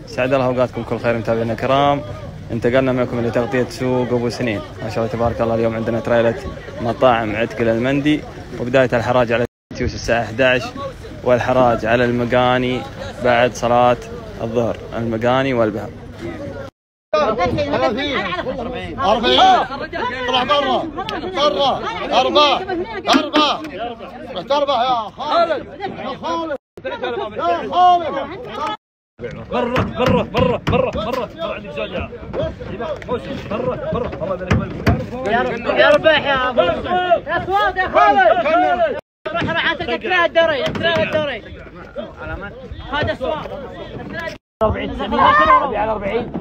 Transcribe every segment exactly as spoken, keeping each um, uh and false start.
سعد الله اوقاتكم كل خير متابعينا الكرام. انتقلنا معكم لتغطية سوق ابو سنين. ما شاء الله تبارك الله اليوم عندنا تريلة مطاعم عتكل المندي، وبداية الحراج على تيوس الساعة أحد عشر، والحراج على المقاني بعد صلاة الظهر، المقاني والبهر. أربعين أربعين طلع برا برا أربعة أربعة أربعة يا خالد يا خالد يا خالد برا برا برا برا برا عندك زوجة موسم برا برا الله يبارك يا رباح يا ابو يا سواد يا خالد روح روح انت تكره الدوري تكره الدوري هذا سواد أربعين تسعمية على أربعين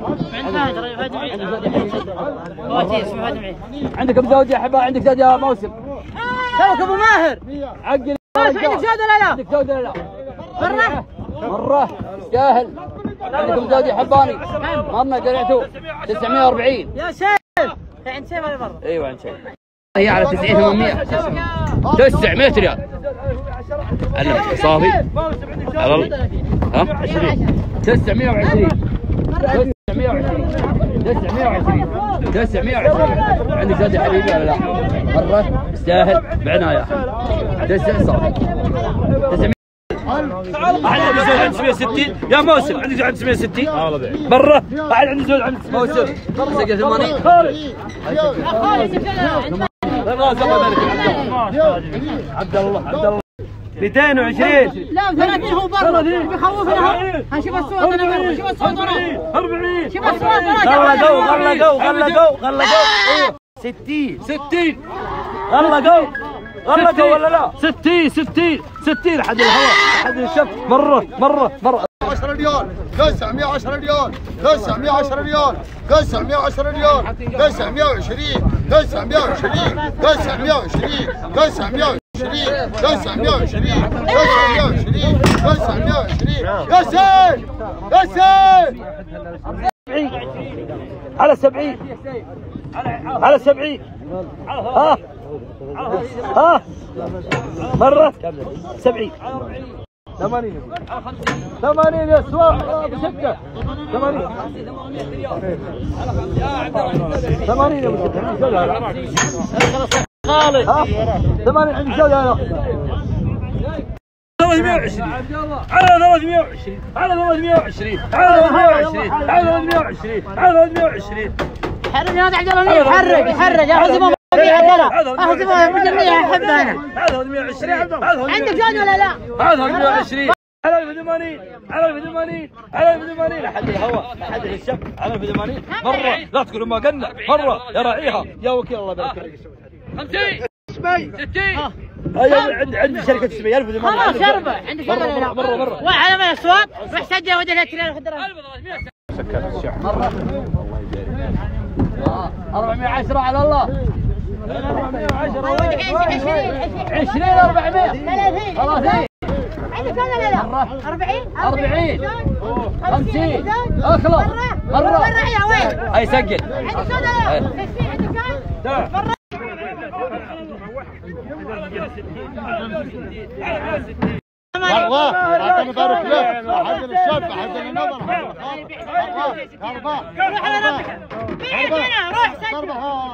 عندك ابو زوجة يا حبا، عندك زوجة موسم توك ابو ماهر عقل عندك زوجة ولا لا؟ عندك زوجة ولا لا؟ مرة مرة جاهل. عندك ابو زوجة حباني مرنا قرعتوا تسعمية وأربعين يا شيخ عند شيء ولا مرة؟ ايوه عند شيء هي على تسعين ثمانمية تسعمية ريال علمك صافي على ها عشرين تسعمية وعشرين تسعمية وعشرين تسعمية وعشرين تسعمية وعشرين عندك زوجة حبيبي ولا لا؟ مرة استاهل بعناية تسع صافي تسعمية. أحد عنده زوج عند تسعمية وستين يا موسم، عندك زوج عند تسعمية وستين برا. أحد عنده زوج عند موسم سجل ثمانين عبد الله عبد الله مئتين وعشرين لا ثلاثين هو برا بيخوفنا. هنشوف الصوت انا برا شوف الصوت أربعين شوف الصوت غلقوا غلقوا غلقوا غلقوا ستين ستين غلقوا غلقوا ولا لا؟ ستين ستين ستين حد الهواء حد الشف مرة مرة مرة عشرة ريال تسعمية وعشرة ريال تسعمية وعشرة ريال تسعمية وعشرة ريال تسعمية وعشرين تسعمية وعشرين تسعمية وعشرين تسعمية وعشرين تسعمية وعشرين تسعمية وعشرين تسعمية وعشرين يا سيد يا سيد على سبعين على سبعين ها ها مرة سبعين ثمانين ثمانين يا سواق ابو سكة ثمانين ثمانين يا ابو سكة خالد ثمانين عندك زوجة ثلاثمية وعشرين على ثلاثمية وعشرين على ثلاثمية وعشرين على ثلاثمية وعشرين على ثلاثمية وعشرين على ثلاثمية وعشرين حرج يا عبد الله يحرج يحرج اهزمه فيها ترى اهزمه بالجميع احبها انا. هذا ثلاثمية وعشرين عندك زوج ولا لا؟ هذا ثلاثمية وعشرين على ألف وثمانين على ألف وثمانين على ألف وثمانين أحد الهواء أحد الشب على ألف وثمانين مرة لا تقولوا ما قلنا مرة يا راعيها يا وكيل الله يبارك فيك. خمسين ستين ايوه عند عند شركة سبي ألف وثمانين خلاص شربة عندك شربة ولا لا؟ مرة مرة وعلى ما الأصوات روح سجل وجه التريال خذ مرة أربعمية وعشرة على الله أربعمية وعشرة عشرين أربعمية ثلاثين عندك ولا لا؟ أربعين أربعين خمسين اخلص مرة مرة يا وين؟ هاي سجل عندك ولا لا؟ ستين عندك كم؟ مرة الله عطنا بارك له حد الشاب حد النظر أربعة روح على ربك بيعك هنا روح سجل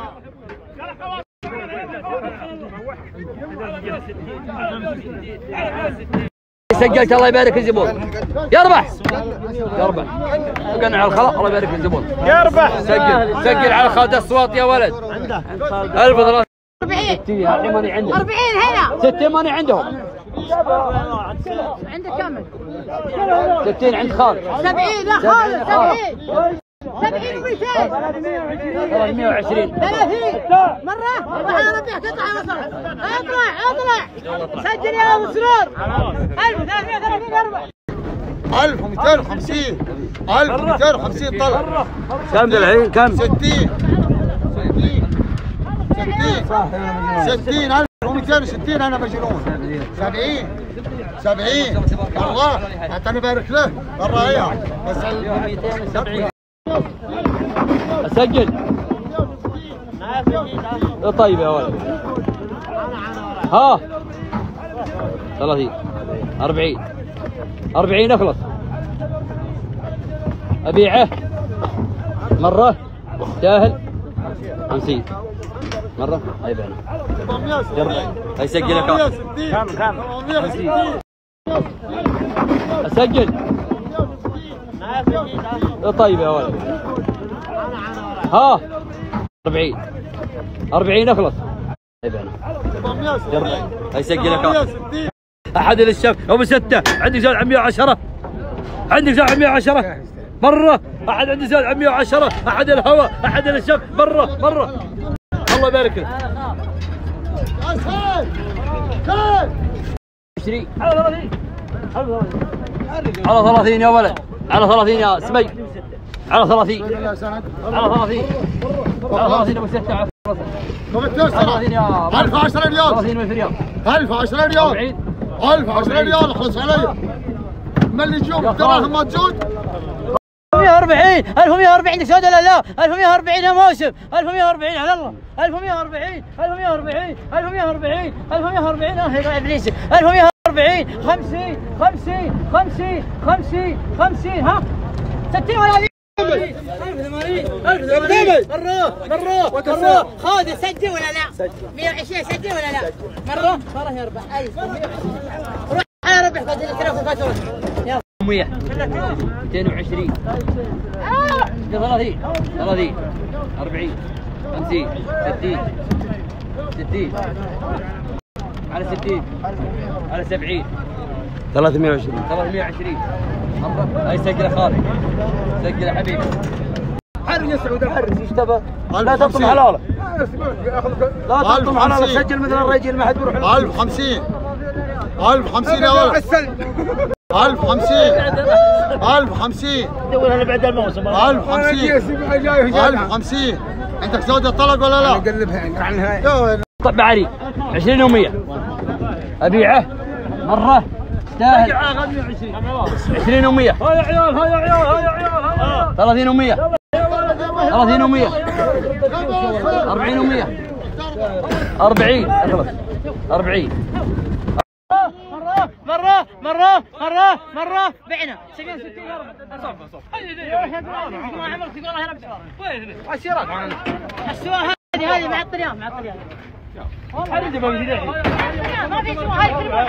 سجلت الله يبارك الزبون يربح يربح وقنا على الخلاء الله يبارك الزبون يربح سجل سجل على خالد الصوات يا ولد ألف وثلاثمية أربعين ستين ماني عندهم أربعين هنا ستين ماني عندهم عندك كم؟ ستين عند خالد سبعين لا خالد سبعين سبعين ومئتين ثلاثمية وعشرين ثلاثين مرة روح على ربيع قطع وصل اطلع اطلع سجل يا ابو سرور ألف وثلاثمية وثلاثين اربع ألف ومئتين وخمسين ألف ومئتين وخمسين طلع كم الحين كم؟ ستين ستين ستين ستين ألف ومئتين وستين أنا مجنون سبعين سبعين الله أعطاني بارك له الراية بس سبعين اسجل طيب يا ولد ها ثلاثين أربعين أربعين اخلص أبيعه مرة ساهل خمسين مرة هاي بعنا يلا هاي سجل كم كم كم أسجل طيب يا ولد ها أربعين أربعين أخلص هاي بعنا يلا هاي سجل كم أحد للشاب أبو ستة عندي زاد عن مئة وعشرة عندي زاد عن مئة وعشرة مرة أحد عندي زاد عن مئة وعشرة أحد الهواء أحد للشاب مرة مرة الله يبارك لك عشرين على ثلاثين على ثلاثين يا ولد على ثلاثين يا سمي على ثلاثين على ثلاثين على ثلاثين أبو ستة على ثلاثين يا ألف وعشرة ريال ثلاثين ألف ريال ألف وعشرة ريال ألف وعشرة ريال اخلص علي من اللي يجوك الدراهم ما تزود ألف ومئة وأربعين ألف ومئة وأربعين سود ولا لا ألف ومئة وأربعين يا موسم ألف ومئة وأربعين على الله ألف ومئة وأربعين ألف ومئة وأربعين ألف ومئة وأربعين ألف ومئة وأربعين اه يا ابليس ألف ومئة وأربعين خمسين خمسين خمسين خمسين خمسين ها ستين ولا ألف وثمانين ألف وثمانين مرة مرة مرة خالد سجل ولا لا مئة وعشرين سجل ولا لا مرة مرة يا ربع أي روح على ربع خذ التلف الفاتورة مئة مئتين وعشرين ثلاثين ثلاثين أربعين خمسين ستين ستين على ستين على سبعين ثلاثمئة وعشرين ثلاثمئة وعشرين هاي سجل خالد سجل يا حبيبي حرج يا سعود الحرج ايش تبى؟ لا تطم حلاله لا تطم حلاله سجل مثل الرجل ما حد بيروح ألف وخمسين ألف وخمسين يا ولد ألف وخمسين ألف وخمسين دورها اللي بعد الموسم ألف وخمسين ألف وخمسين عندك زودة طلق ولا لا؟ قلبها عنها طب بعري عشرين ومئة أبيعه مرة تستاهل عشرين ومئة هاي عيال هاي عيال هاي عيال ثلاثين ومئة ثلاثين ومئة أربعين ومئة أربعين خلاص أربعين مرة مرة مرة مرة مرة بعنا سبعين ستين صف صف ما عمرك تقول الله يربي وين عشرات السؤال هذه هذه مع الطريان مع الطريان حرج ما بيجي ما في سؤال هاي كلمه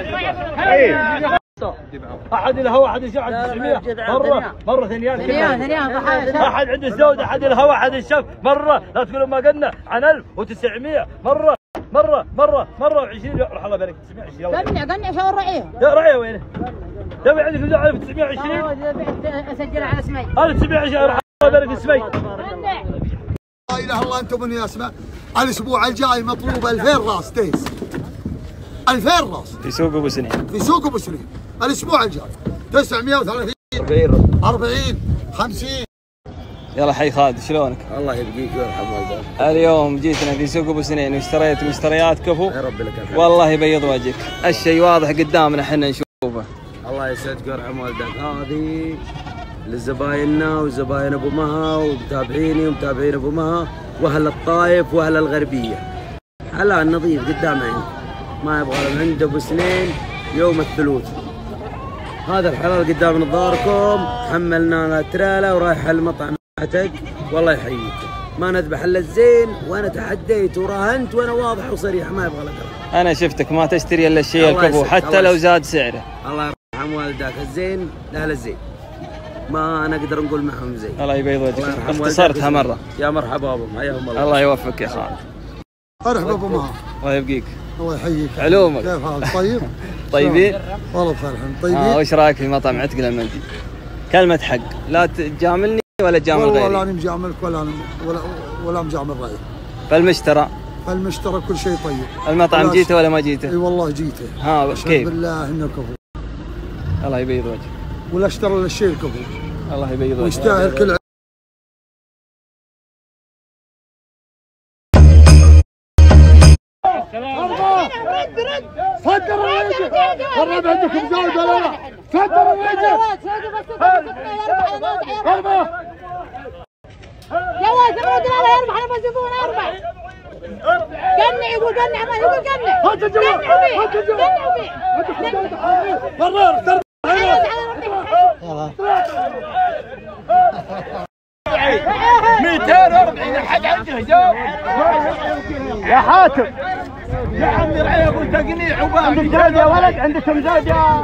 حقيقي احد الهواء احد الشف تسعمئة مره مره ثنيان ثنيان ثنيان احد عند الزود احد الهواء احد الشف مره لا تقولوا ما قلنا عن ألف وتسعمئة مره مره مره مره وعشرين روح الله يبارك تسعمئة وعشرين قنع قنع شو الرعيه يا رعيه وينه؟ تبي عندك ألف وتسعمئة وعشرين اسجل على اسمي ألف وتسعمئة وعشرين روح الله يبارك اسمي لا اله الا الله انتم من يا اسماء الاسبوع الجاي مطلوب ألفين راس تيس ألفين راس في سوق ابو سنين في سوق ابو سنين الاسبوع الجاي تسعمئة وثلاثين أربعين خمسين يلا حي خالد شلونك؟ الله يبقيك ويرحم والديك. اليوم جيتنا في سوق ابو سنين واشتريت مشتريات كفو يا رب لك الحمد. والله يبيض وجهك الشيء واضح قدامنا احنا نشوفه. الله يسعدك ويرحم والديك. هذه لزبايننا وزباين ابو مها ومتابعيني ومتابعين ابو مها واهل الطايف واهل الغربيه. حلال نظيف قدام عيني ما يبغى له عند ابو سنين يوم الثلوث. هذا الحلال قدام نظاركم حملنا له تريلا ورايح المطعم حتك والله يحييك. ما نذبح الا الزين وانا تحديت وراهنت وانا واضح وصريح ما يبغى لك. انا شفتك ما تشتري الا الشيء الكفو حتى لو زاد سعره. الله يرحم والداك. الزين لاهل الزين ما نقدر نقول معهم زين. الله يبيض وجهك اختصرتها مره. يا مرحبا بهم حياهم الله. الله يوفقك يا خالد. مرحبا ابو مها. الله يبقيك. الله يحييك. علومك كيف حالك؟ طيب؟ طيبين؟ والله بخير الحمد. طيبين؟ اه وش رايك في مطعم عتق المندي؟ كلمة حق لا تجاملني ولا تجامل غيري. والله لا انا مجاملك ولا أنا ولا ولا مجامل غيري. فالمشترى المشترى كل شيء طيب. المطعم جيته ولا ما جيته؟ اي والله جيته. ها كيف؟ بالله انه كفو. الله يبيض وجهك. ولا اشترى الا الشيء الكفو. الله يبيض وجهك. ويستاهل كل صدر الرجل قرب عندكم زود ولا لا؟ صدر الرجل يا ولد الرجل لا يربح انا بزبون اربع قنع يقول قنع ما يقول قنع هات الجواب هات الجواب برا مئتين وأربعين حد عنده زود يا حاتم يا عمي رعيب وتقنيع وباقي عندك زاد يا ولد عندكم زاد يا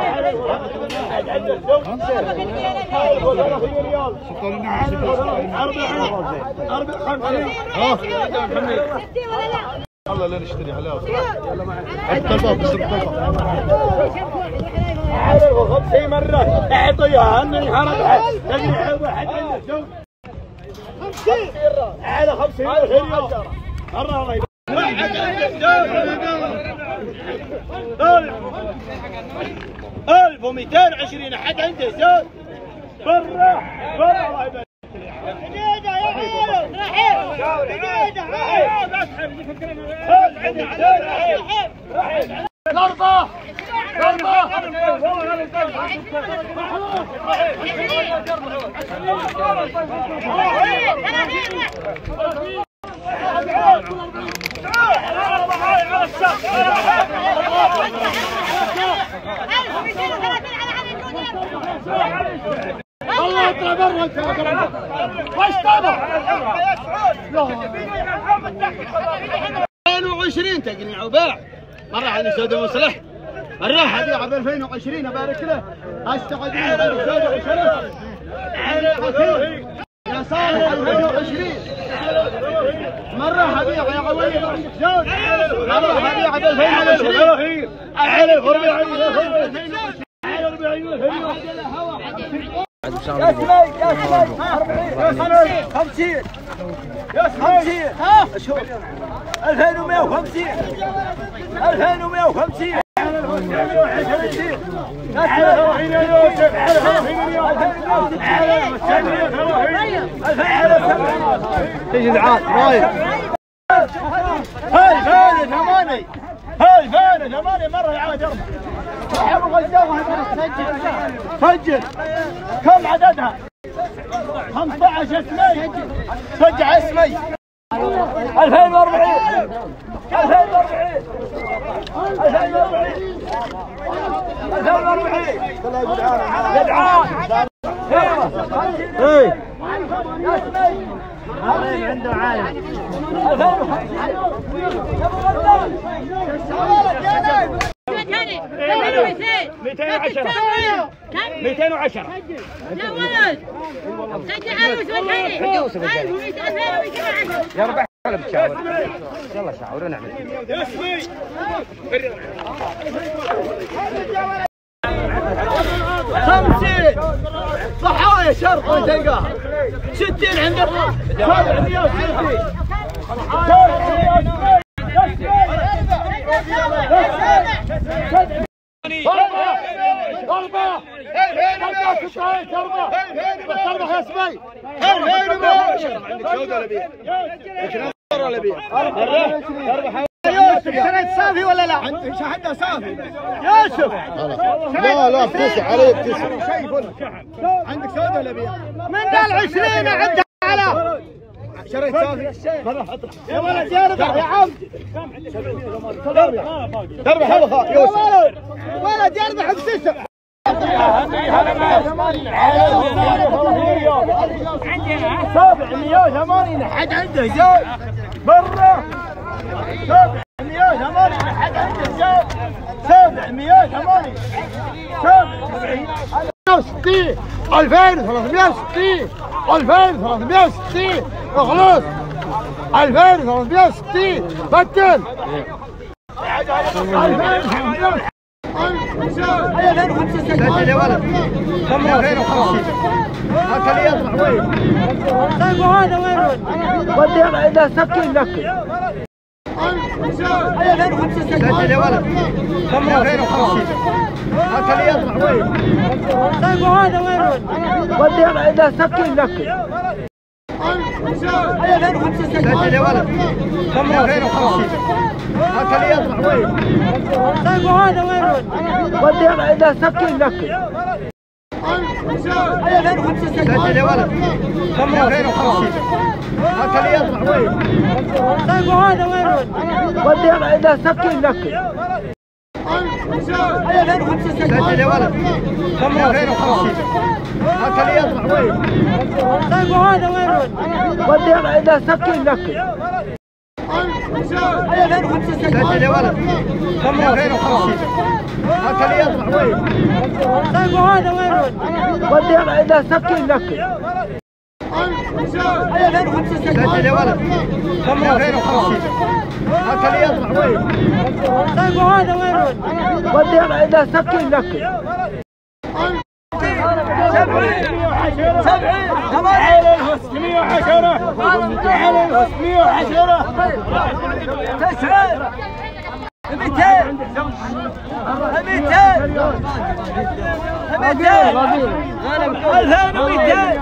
والله لا نشتري حلاوه حتى الباب بس خمسين مره اعطيها اني حرب تقنيع واحد عنده زود خمسين على خمسين ريال مرة الله يبارك واحد ألف ومئتين وعشرين أحد عنده زود برا برا الله يبارك دقيقة يا عيال رحيل دقيقة رحيل رحيل ضربة الله يطلع برا انت وش طبع ألفين وعشرين تقنيع وباع مرة على سود مصلح مرة حبيع ب ألفين وعشرين ابارك له استعد لي سود وشرف يا صالح ألفين وعشرين مرة حبيع يا قوي زود مرة حبيع ب ألفين وعشرين ألف وأربعين يا سمي يا سمي خمسين يا سمي ها شوف ألفين ومئة وخمسين ألفين ومئة وخمسين تجي العاد رايد هاي فين ثمانية هاي فين ثمانية مرة العاد أربعة سجل كم عددها؟ خمسة عشر اسمي سجل اسمي ألفين وأربعين ألفين وأربعين ألفين وأربعين ألفين وأربعين جدعان ايه يا اسمي عنده عالم ألفين وخمسين مئتين وعشرة مئتين وعشرة لا ولد سجل ألف ومئتين يا ربع ولا بتشاور يلا شاور ونعمل يا اسمي خمسين صحايا شرط وتلقاها ستين عند الراس سبعمية وستين ضربة ضربة يا سمي عندك سودة ولا بيع؟ ولا بيع؟ يوسف شريت صافي ولا لا؟ عندك شحنة صافي يوسف لا لا بتسع عليك تسع عندك سودة ولا بيع؟ من قال عشرين عندها على شريت صافي يا ولد يا ربح يا عم تربح حلوة يوسف ولد يربح بتسع سبعمية وثمانين حد عنده زود برا سبعمية وثمانين حد عنده زود سبعمية وثمانين سبعمية وستين ألفين وثلاثمية وستين ألفين وثلاثمية وستين اخلص ألفين وثلاثمية وستين بدل ألفين وخمسين سجل يا ولد ألفين وخمسين هكا لي يطلع وين طيب وهذا وين ودي إذا سكين لك ألفين وخمسين سجل يا ولد ألفين وخمسين هكا لي يطلع وين طيب وهذا وين ودي إذا سكين لك ألفين وخمسين سجل يا ولد ألفين وخمسين هكا لي يطلع وين طيب وهذا وين ودي إذا سكين لك ألفين وخمسين سجل يا ولد ألفين وخمسين هكا لي يطلع وين طيب وهذا وين ودي إذا سكين لك سجل يا ولد كم ألفين وخمسين هات لي يطلع وين؟ طيب وهذا وين؟ ودي اذا سكين لك سجل يا ولد كم ألفين وخمسين هات لي يطلع وين؟ طيب وهذا وين؟ ودي اذا سكين لك سجل يا ولد كم ألفين وخمسين هات لي يطلع وين؟ طيب وهذا وين؟ ودي اذا سكين لك سبعين على الهس مئة وعشرة على الهس مئة وعشرة تسعين مئتين مئتين مئتين ألفين ومئتين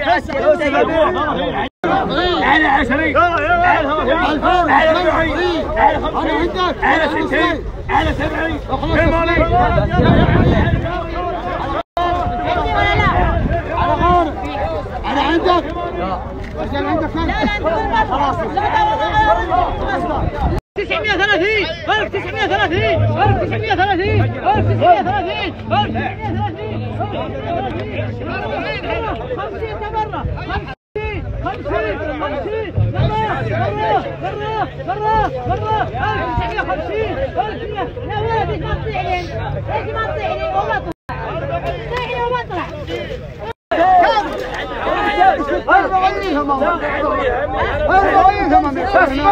على عشرين على أربعين على ستين على سبعين أنا عندك؟ أجل عندك كم؟ خلاص تسعمئة وثلاثين ألف تسعمئة وثلاثين ألف تسعمئة وثلاثين ألف تسعمئة وثلاثين ألف تسعمئة وثلاثين خمسين مرة خمسين خمسين خمسين مرة مرة مرة مرة ألف تسعمئة وخمسين ألف لا ولد ليش ما تطيح لي؟ ليش ما تطيح لي وما طلع؟ طيح لي وما طلع أربعين ثمانية أربعين ثمانية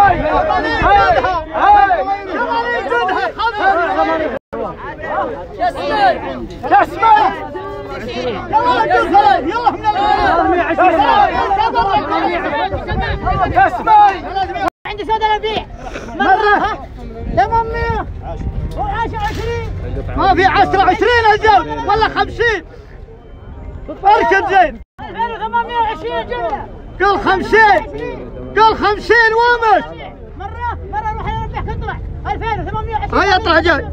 عندي سوداء البيع مرة ثمانمئة وعشرة عشرين ما في عشرة عشرين أجل والله خمسين اركب زين ألفين وثمانمئة وعشرين جملة قال خمسين قال خمسين ومش مرة مرة روح يا ربيع تطلع ألفين وثمانمئة وعشرين هيا اطلع جاي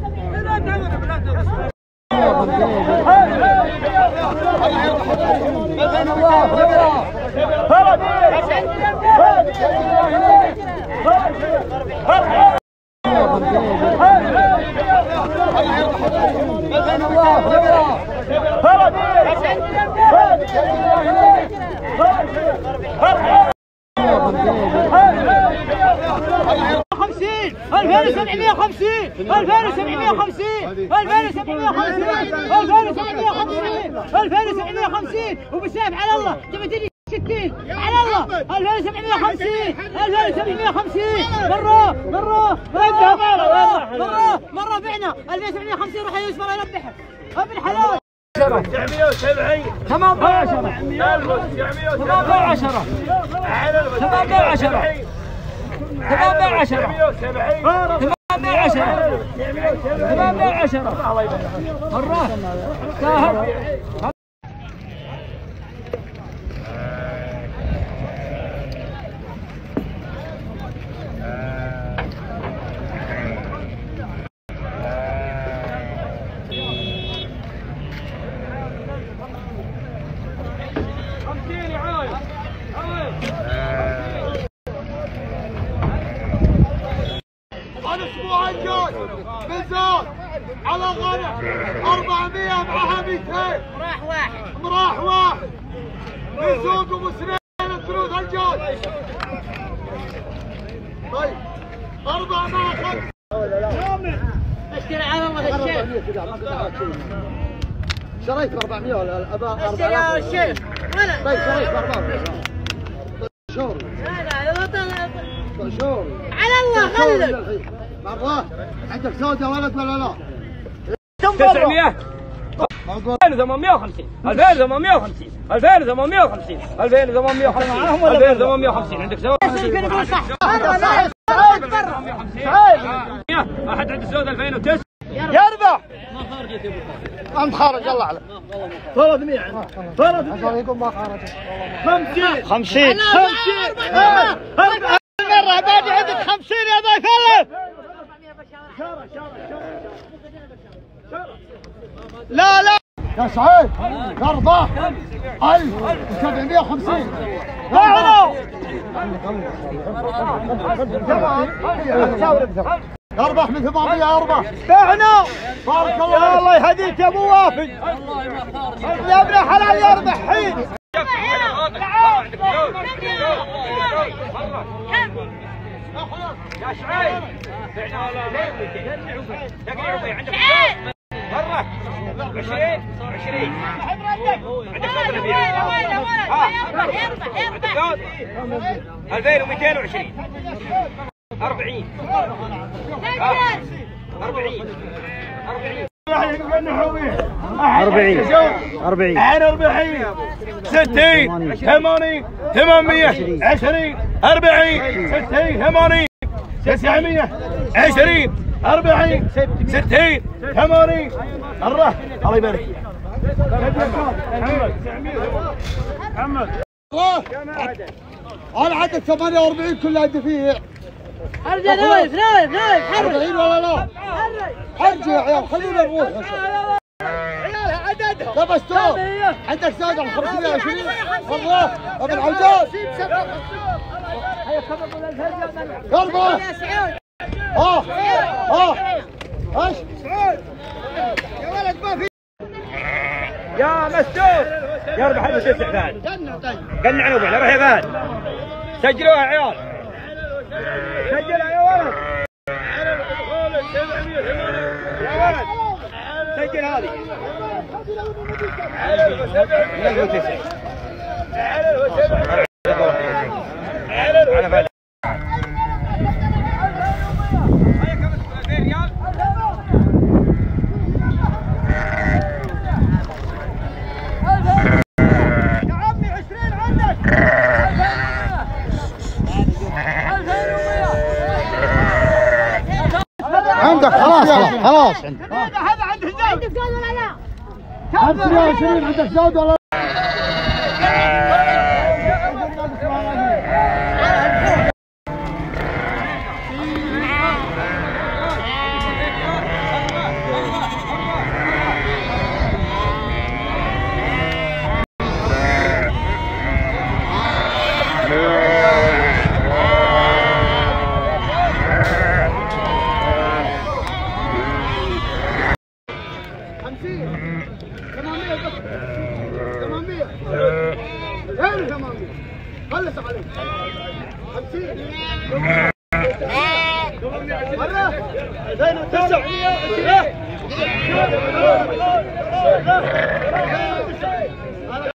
خمسين ألفين وسبعمئة وخمسين ألفين وسبعمئة وخمسين ألفين وسبعمئة وخمسين ألفين وسبعمئة وخمسين ألفين وسبعمئة وخمسين وبالسيف على الله تبي تجي ستين على الله ألفين وسبعمئة وخمسين ألفين وسبعمئة وخمسين مرة مرة مرة مرة مرة بعنا ألفين وسبعمئة وخمسين روح يوسف الله يربحك ابن حلال تسعمئة وسبعين ثمانية عشر ثمانية وعشرة ثمانية عشر ثمانية عشر ثمانية عشر ثمانية عشر ثمانية عشر مرة ساهر الاسبوع الجاي ميزان على غنم أربعمئة معها مئتين راح واحد مراح واحد يسوق ابو سنين الثلوث الجاي طيب أربعة مع خمسة اشتري على الله الشيخ شريت ب أربعمئة ولا أبا اشتري يا الشيخ ولا طيب شريت ب أربعمئة شوري لا لا شوري على الله خلك مرات عندك سوداء ولد ولا لا؟ تسعمئة ألفين وثمانمئة وخمسين ألفين وثمانمئة وخمسين ألفين وثمانمئة وخمسين ألفين وثمانمئة وخمسين ألفين وثمانمئة وخمسين عندك سوداء يمكن يقول صح أحد عنده سوداء ألفين وتسعة يربح أنت خارج الله عليك ثلاثمئة ثلاثمئة يقول ما خرج خمسين خمسين خمسين مرة باقي عندك خمسين يا ضيف ألف لا لا يا سعيد يرضى ألف وسبعمئة وخمسين لا اربح من ثمانمية اربح. بعنا. بارك الله. الله يهديك يا ابو وافد. يا ابن حلال يربح حين. يا شعيب مرة عشرين عشرين عندك صوت ألفين ومئتين وعشرين أربعين أربعين أربعين أربعين أربعين ستين ثمانين ثمانمية عشرين أربعين ستين ثمانين تسعمية عشرين أربعين ستين ثمانين الله الله يبارك فيك. محمد أنا عدد ثمانية وأربعين كلها عندي فيه. ارجع نايف نايف نايف حرك. أربعين ولا لا؟ ارجع يا عيال خلينا نروح. عيالها عددهم. طب استوب عندك زاد على خمسمية وعشرين الله ابو العوجات. يربح. اه اه ايش؟ يا ولد ما في. يا مسدود يربح ابو تسع بعد. قلنا عنه بعد روح يا بعد. سجلوها يا عيال. سجلها يا ولد. يا ولد سجل هذه. عندك خلاص خلاص عندك. هذا عنده زود. عندك زود ولا لا؟ خمسمية وعشرين عندك زود ولا لا؟ ثمانمية غير ثمانمية خلص عليك خمسين مرة زين تسعمية وعشرين